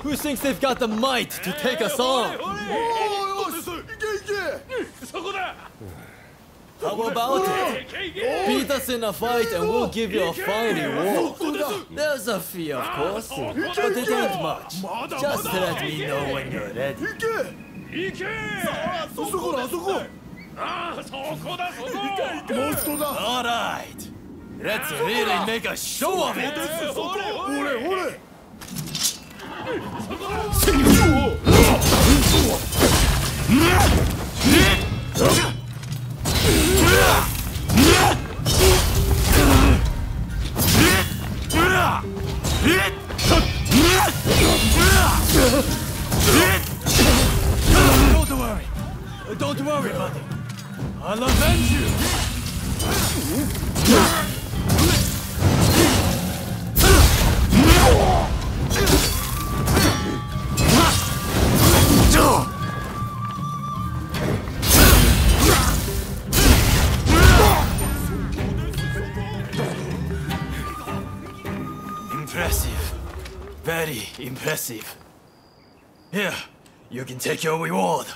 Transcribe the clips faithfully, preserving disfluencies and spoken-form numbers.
Who thinks they've got the might to take us on? How about it? Beat us in a fight and we'll give you a fine reward. There's a fee, of course, but it ain't much. Just let me know when you're ready. Alright, let's really make a show of it! Don't worry. Don't worry, buddy. I'll avenge you. Impressive. Very impressive. Here, you can take your reward.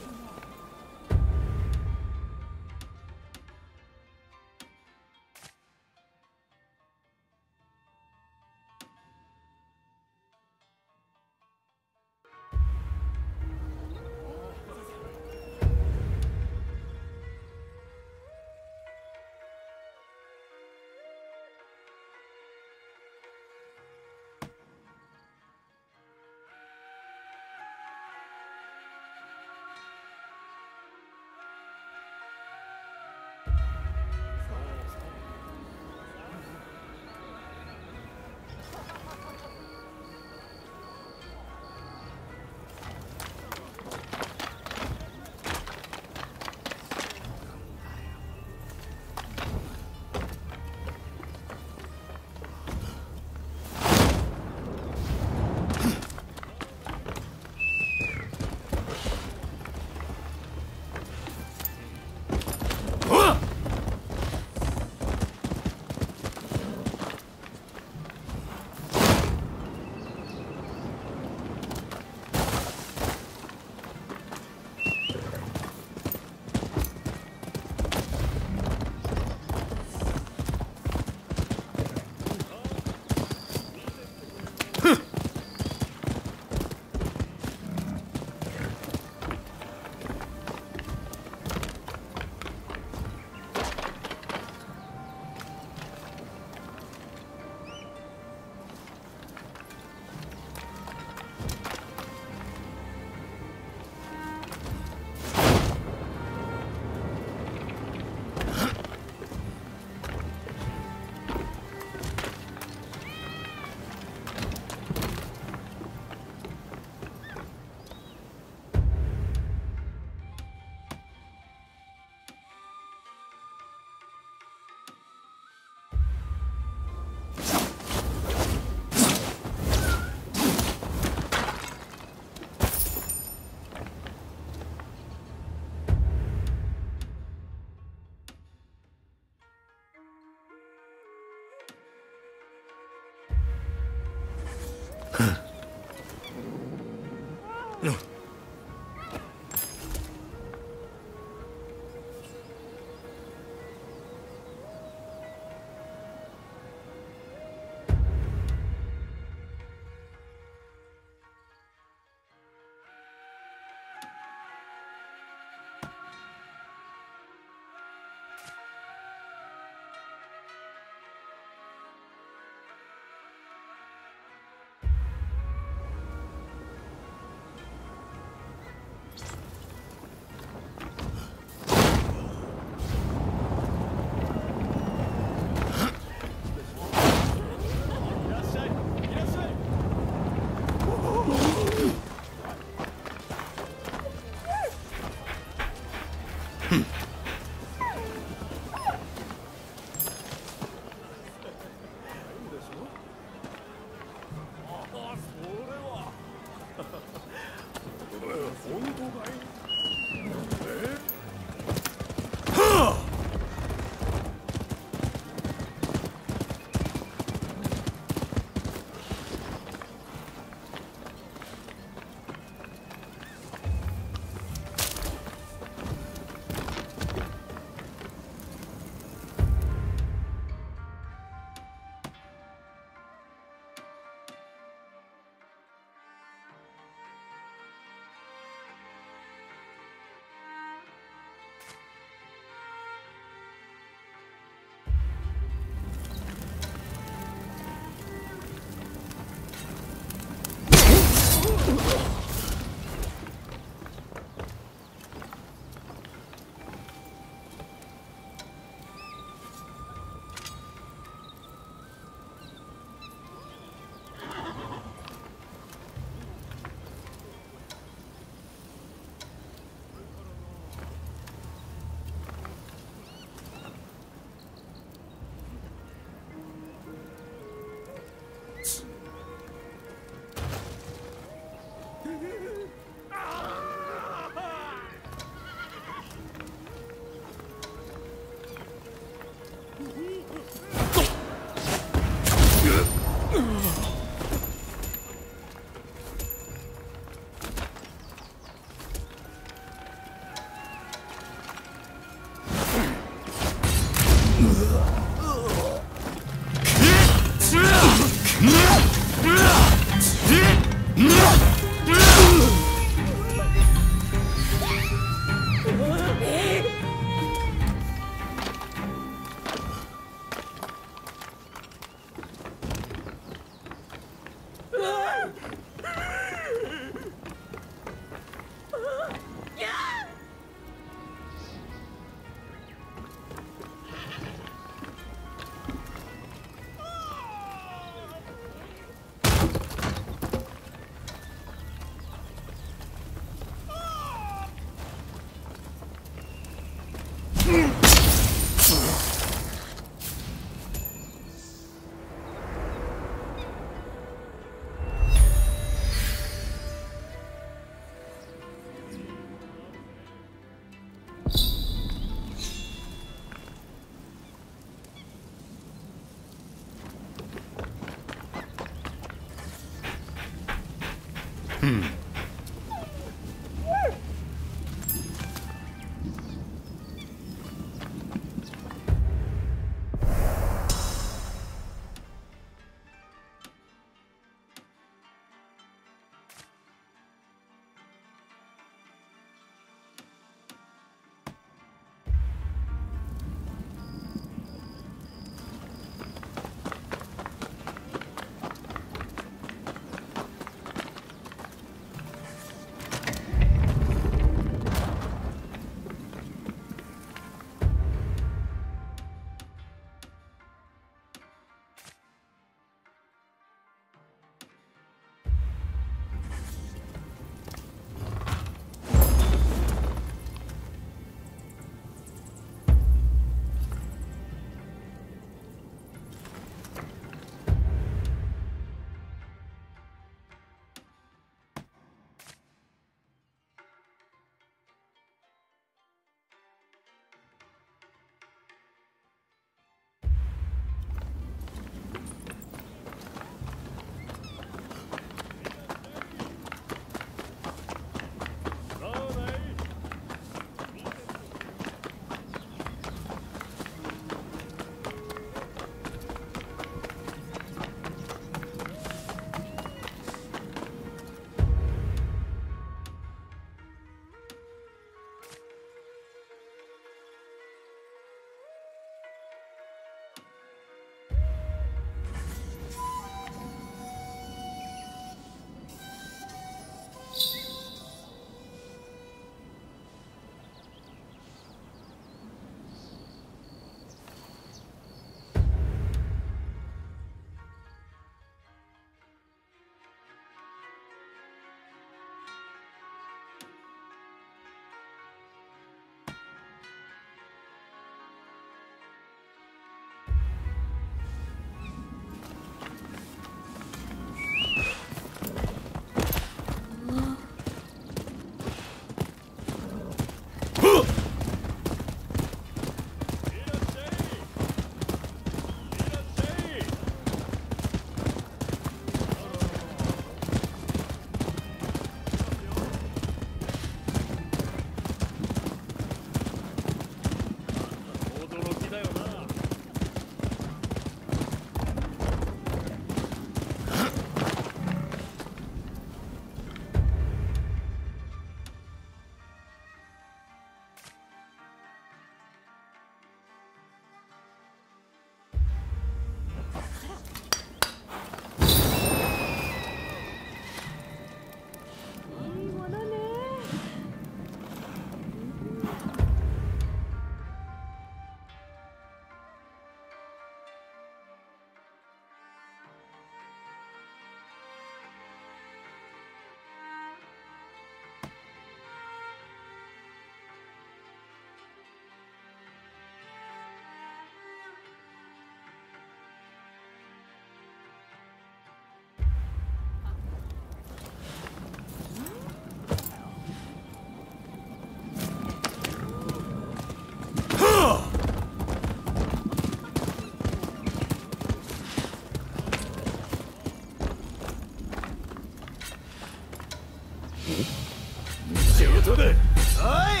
シュートだ。はい。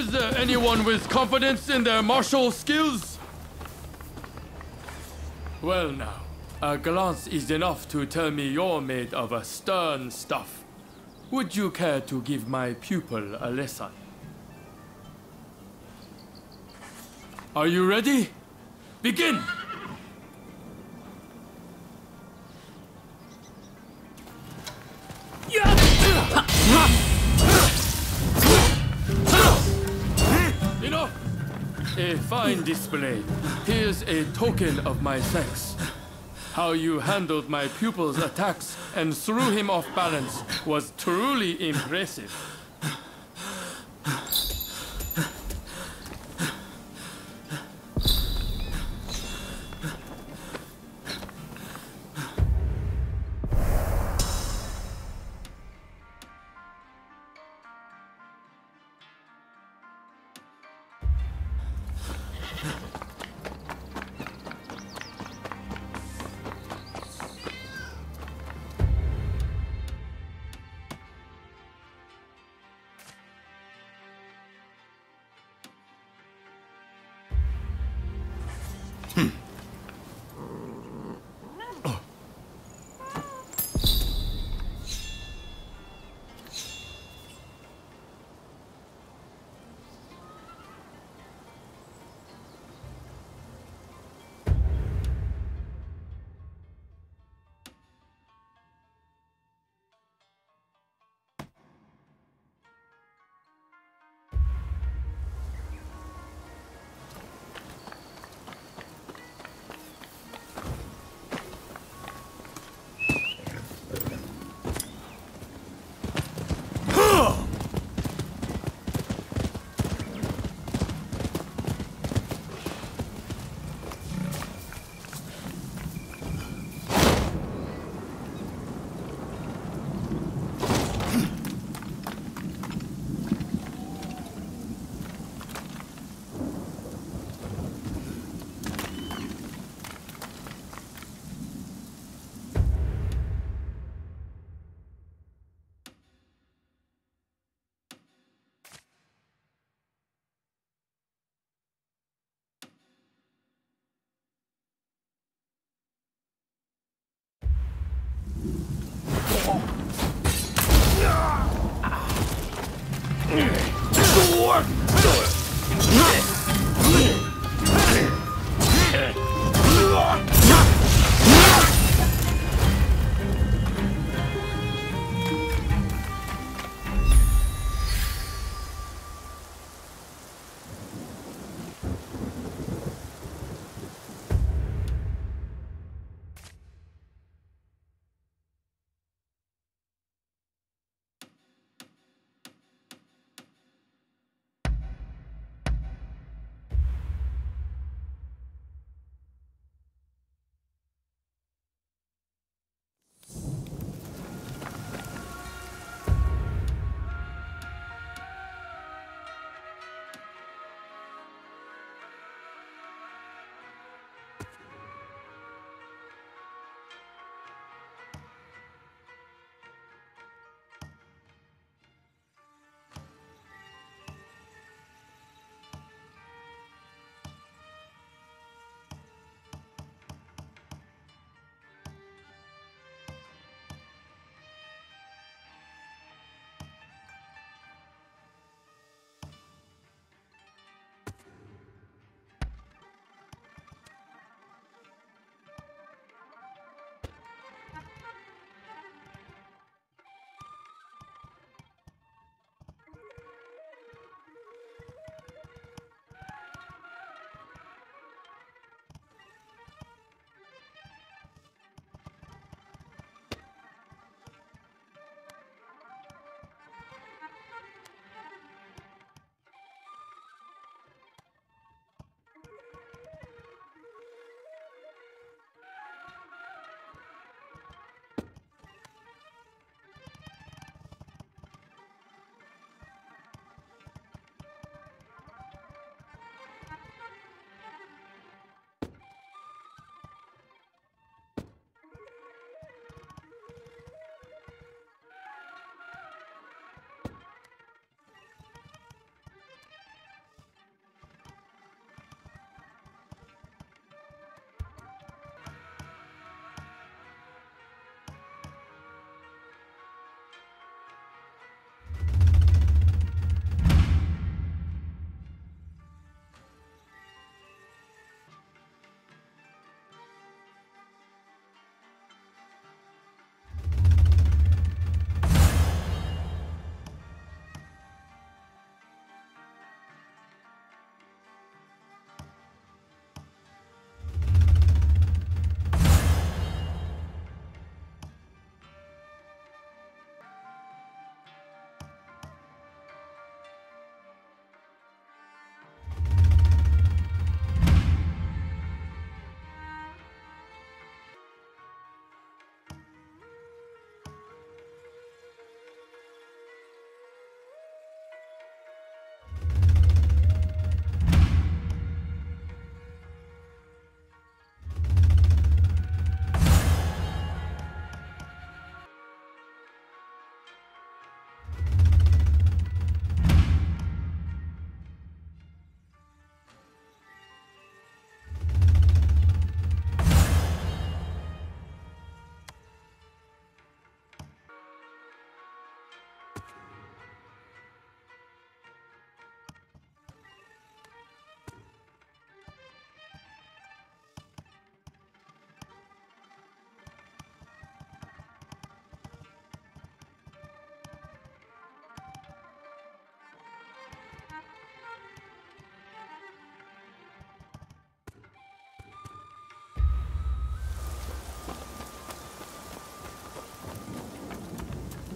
Is there anyone with confidence in their martial skills? Well now, a glance is enough to tell me you're made of a stern stuff. Would you care to give my pupil a lesson? Are you ready? Begin! Enough! A fine display. Here's a token of my thanks. How you handled my pupil's attacks and threw him off balance was truly impressive.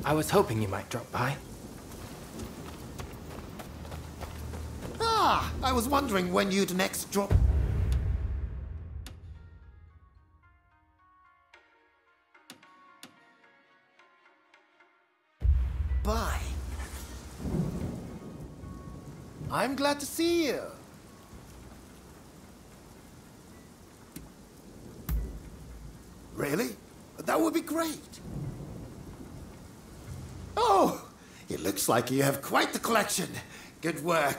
I was hoping you might drop by. Ah, I was wondering when you'd next drop... by. I'm glad to see you. Really? That would be great. Oh, it looks like you have quite the collection. Good work.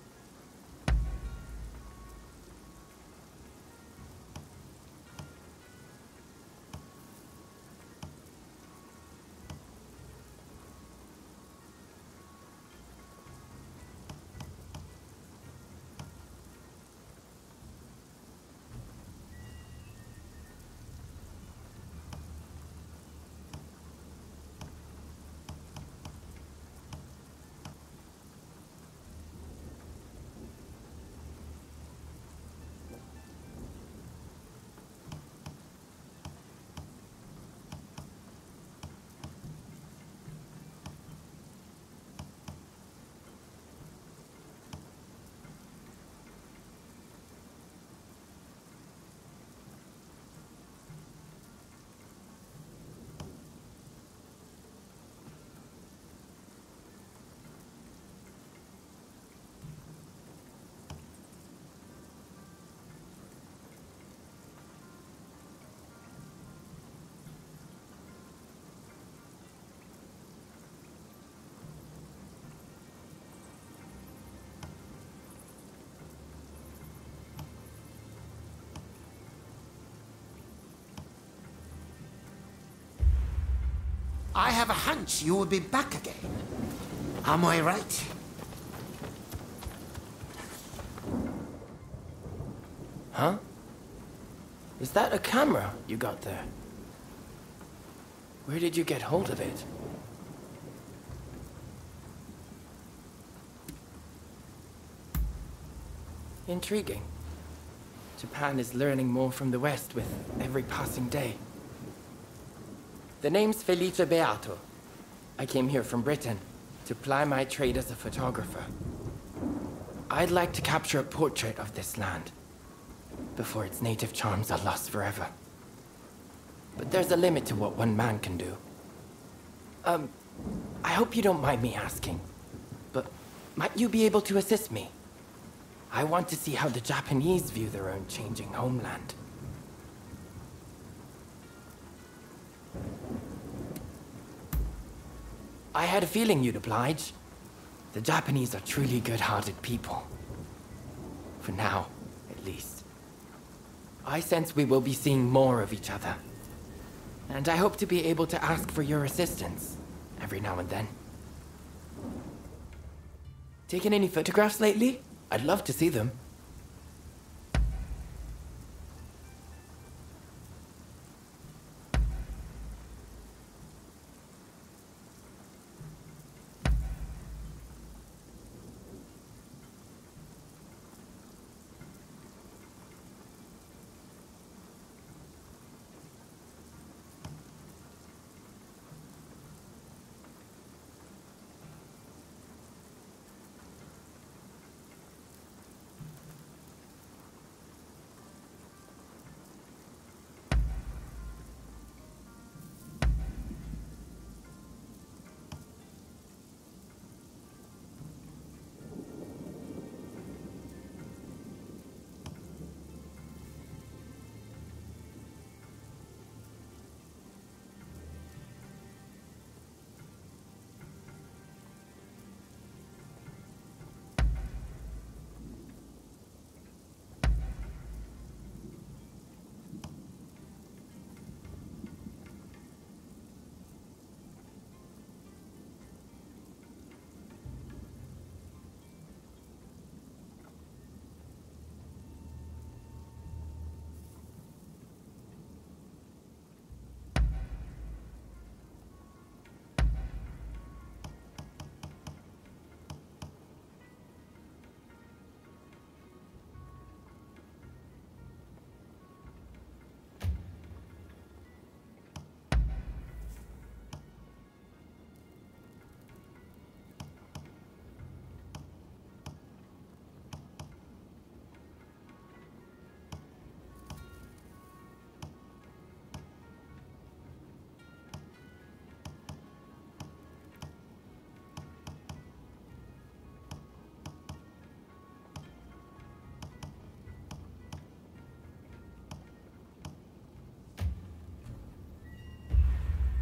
I have a hunch you will be back again. Am I right? Huh? Is that a camera you got there? Where did you get hold of it? Intriguing. Japan is learning more from the West with every passing day. The name's Felice Beato. I came here from Britain to ply my trade as a photographer. I'd like to capture a portrait of this land before its native charms are lost forever. But there's a limit to what one man can do. Um, I hope you don't mind me asking, but might you be able to assist me? I want to see how the Japanese view their own changing homeland. I had a feeling you'd oblige. The Japanese are truly good-hearted people. For now, at least. I sense we will be seeing more of each other. And I hope to be able to ask for your assistance every now and then. Taken any photographs lately? I'd love to see them.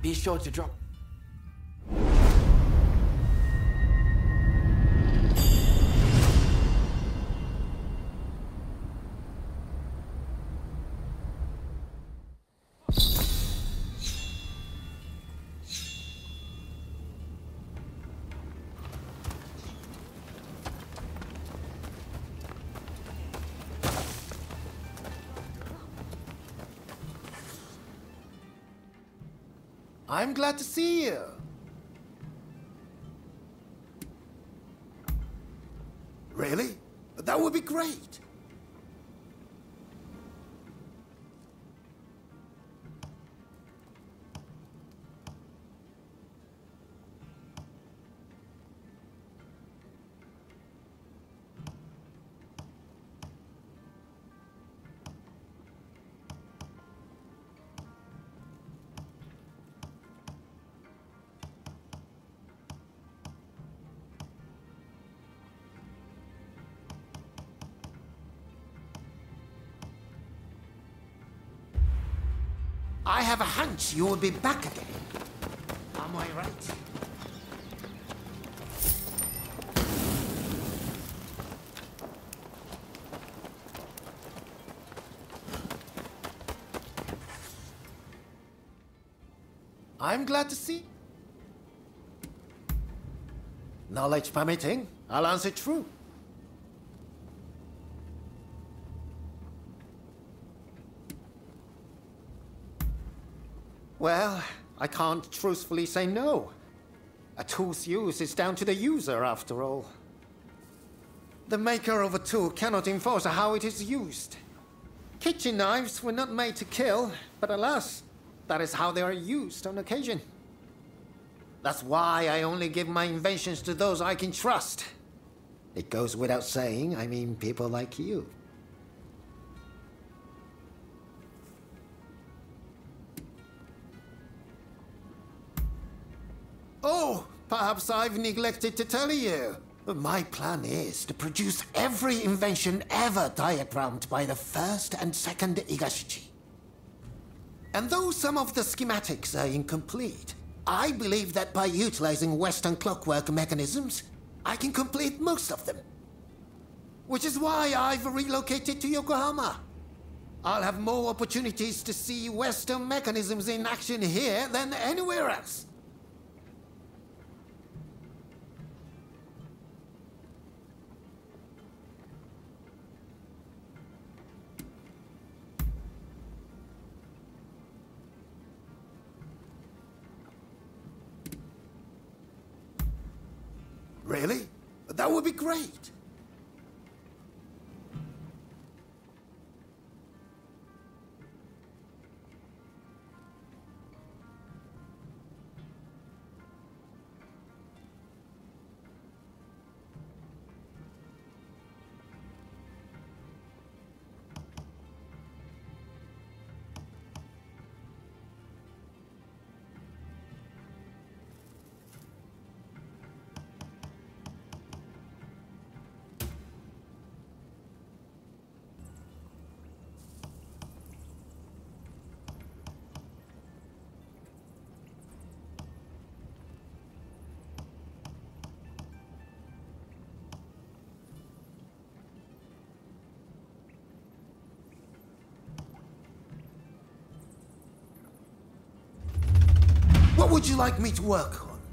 Be sure to drop... I'm glad to see you. Really? That would be great. I have a hunch you will be back again. Am I right? I'm glad to see. Knowledge permitting, I'll answer true. Well, I can't truthfully say no. A tool's use is down to the user, after all. The maker of a tool cannot enforce how it is used. Kitchen knives were not made to kill, but alas, that is how they are used on occasion. That's why I only give my inventions to those I can trust. It goes without saying, I mean people like you. Oh, perhaps I've neglected to tell you. My plan is to produce every invention ever diagrammed by the first and second Igashichi. And though some of the schematics are incomplete, I believe that by utilizing Western clockwork mechanisms, I can complete most of them. Which is why I've relocated to Yokohama. I'll have more opportunities to see Western mechanisms in action here than anywhere else. Really? That would be great. What would you like me to work on?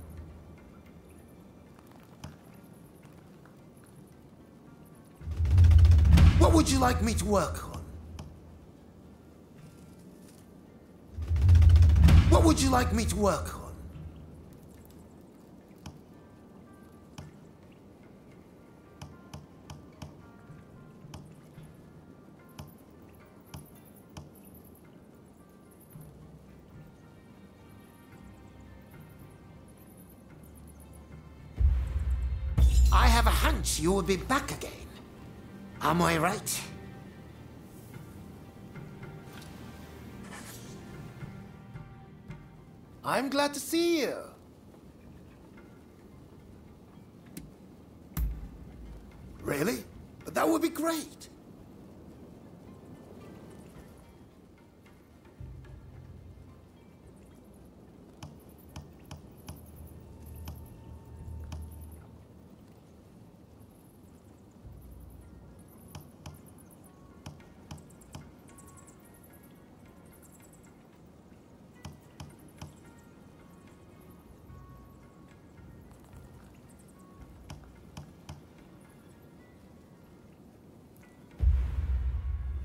What would you like me to work on? What would you like me to work on? I have a hunch you will be back again. Am I right? I'm glad to see you. Really? That would be great.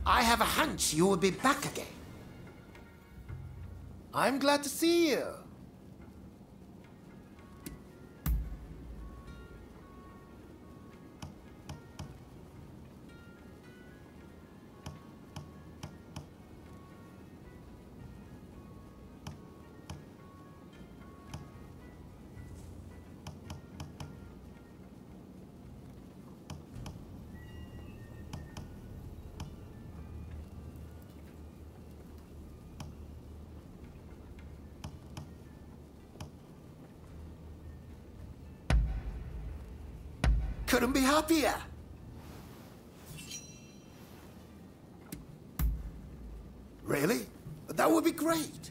I have a hunch you will be back again. I'm glad to see you. Couldn't be happier. Really? That would be great.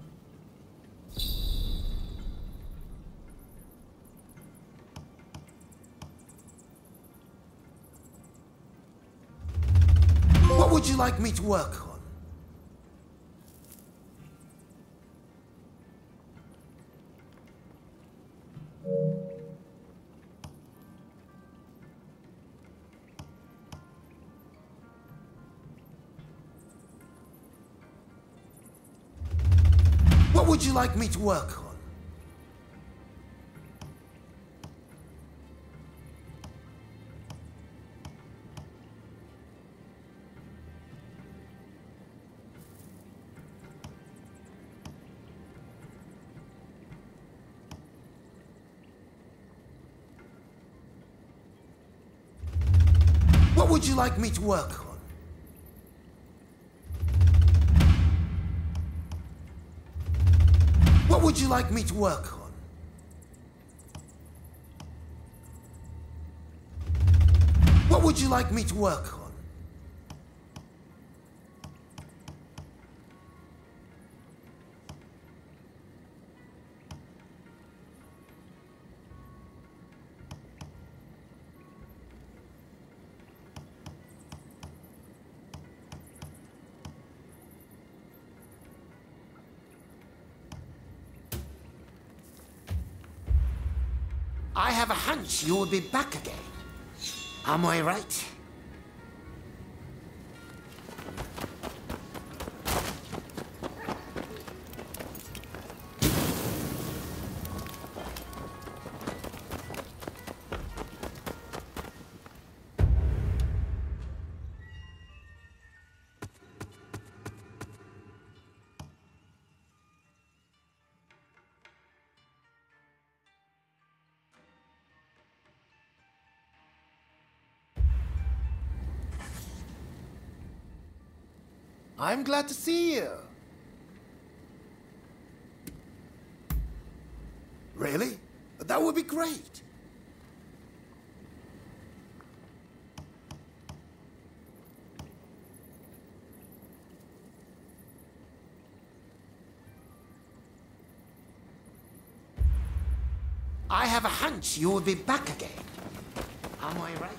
What would you like me to work on? What would you like me to work on? What would you like me to work on? What would you like me to work on? What would you like me to work on? I have a hunch you will be back again. Am I right? I'm glad to see you. Really? That would be great. I have a hunch you will be back again. Am I right?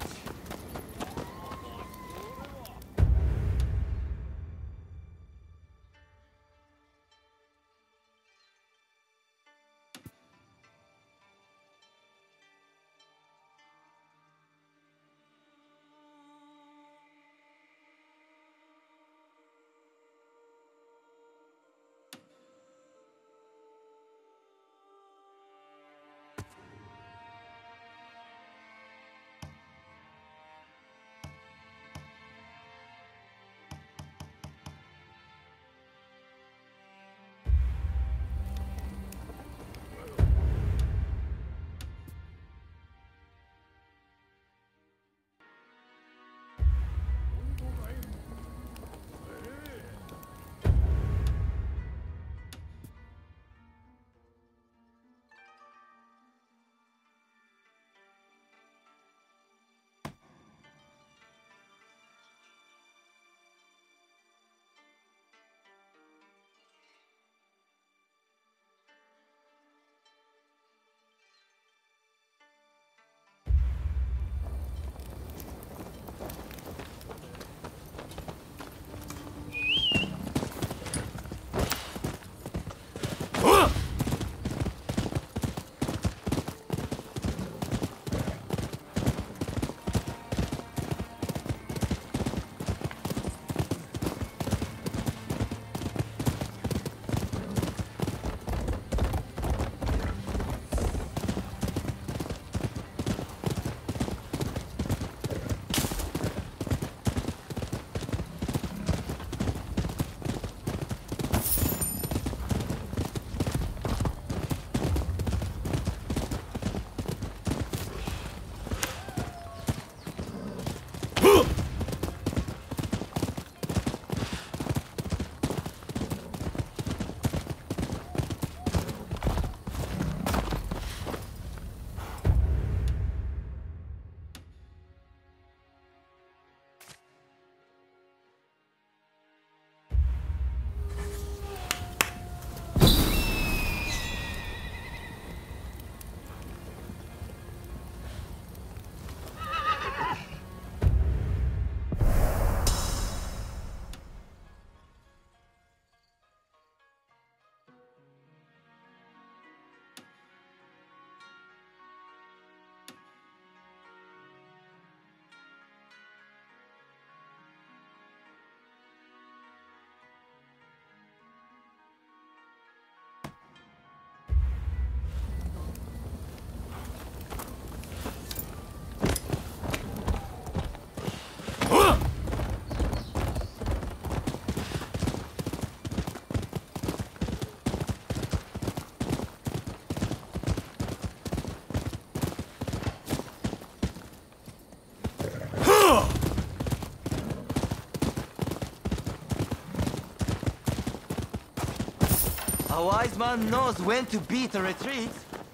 A wise man knows when to beat a retreat.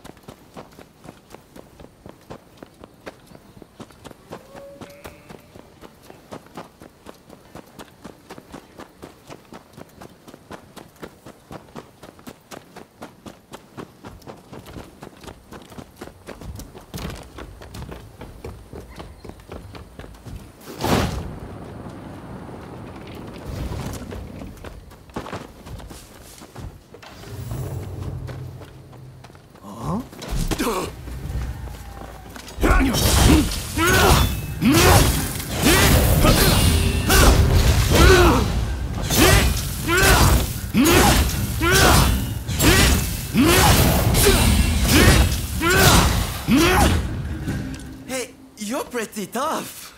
Hey, you're pretty tough.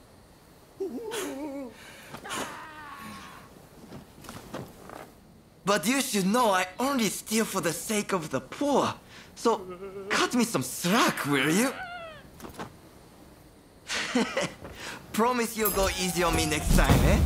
But you should know I only steal for the sake of the poor. So, cut me some slack, will you? Promise you'll go easy on me next time, eh?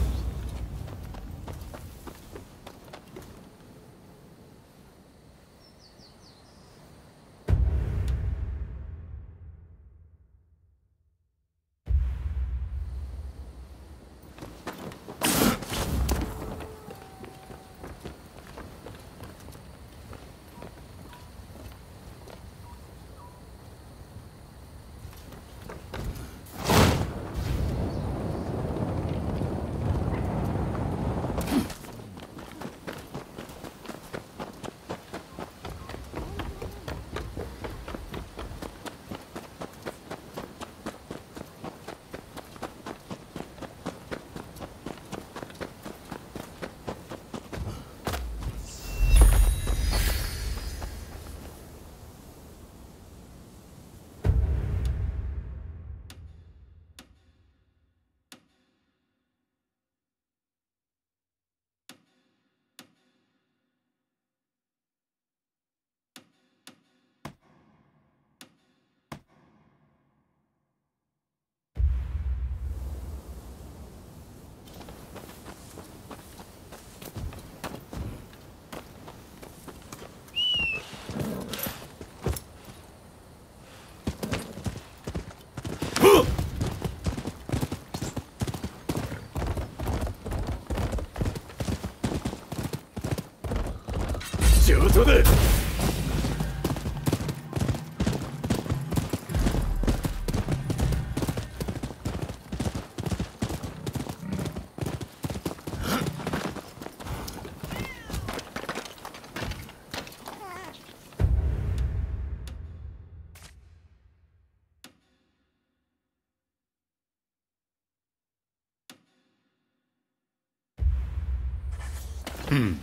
Hmm.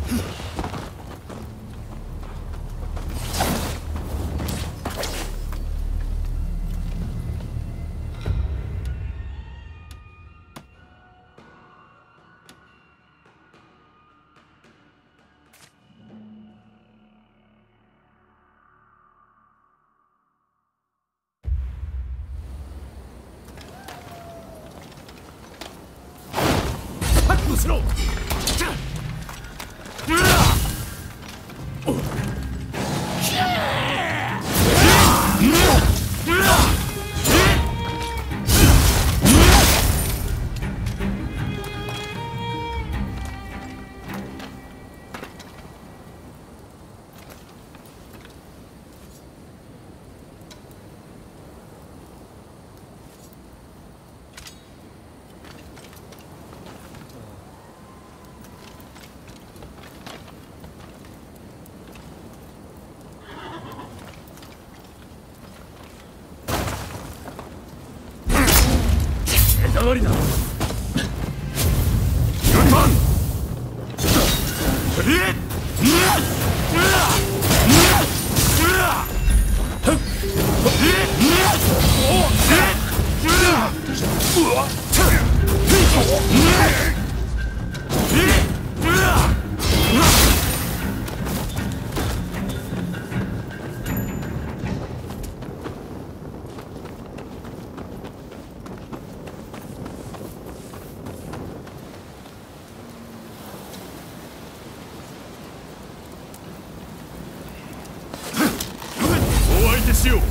上がりだ。しよう。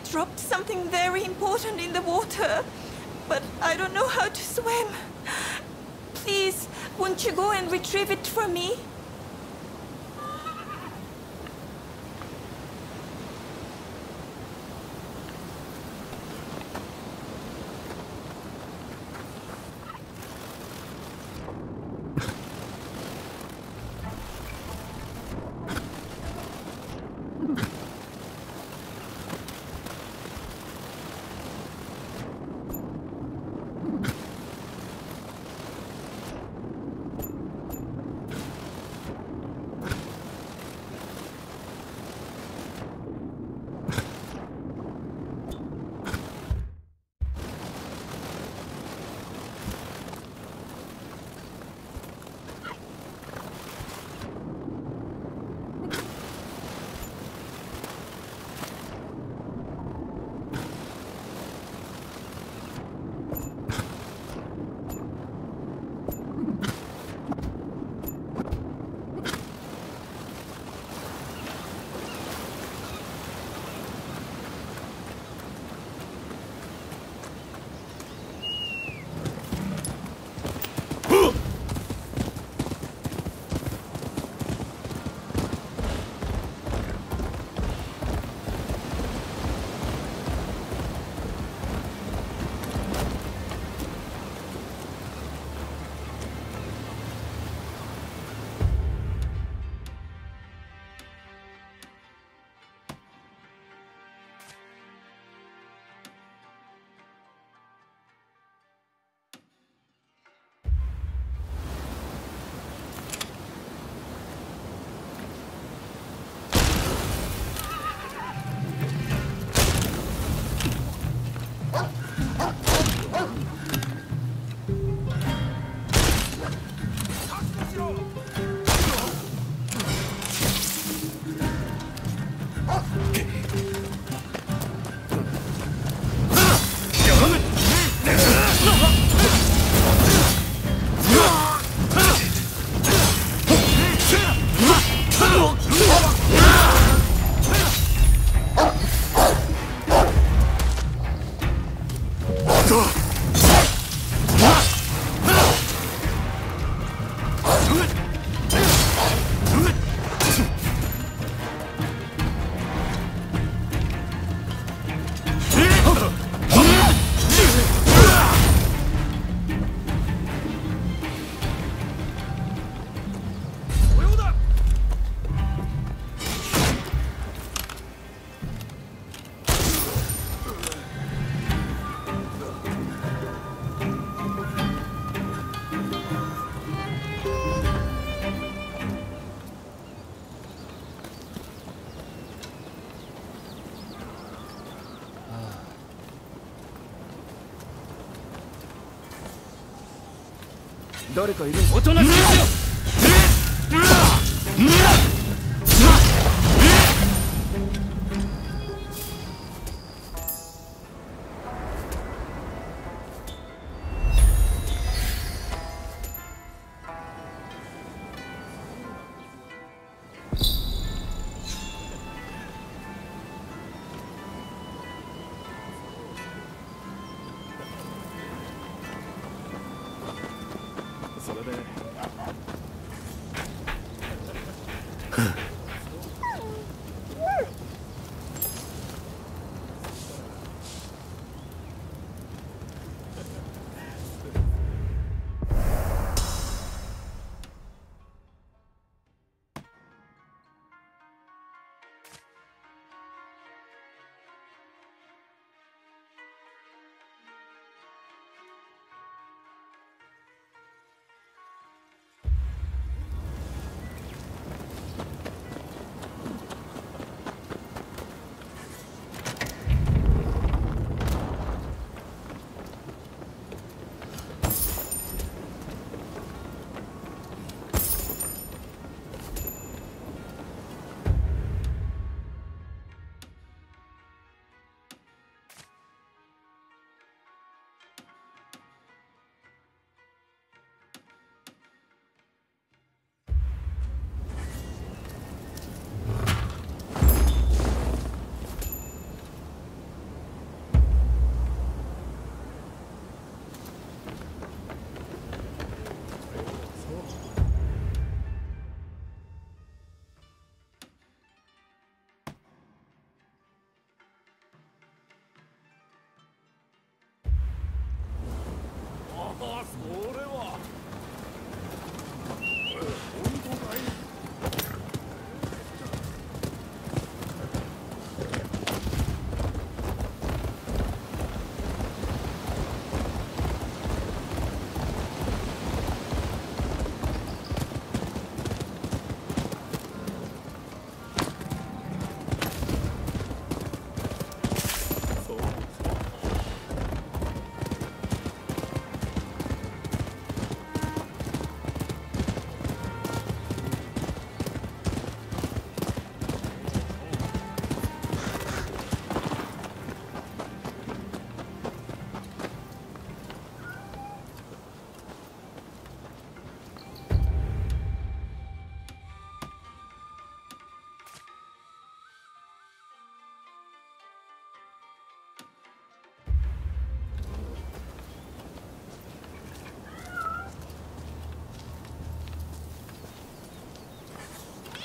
dropped something very important in the water, but I don't know how to swim. Please, won't you go and retrieve it for me? 誰かいる。おとなしくしろ。それで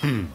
Hmm.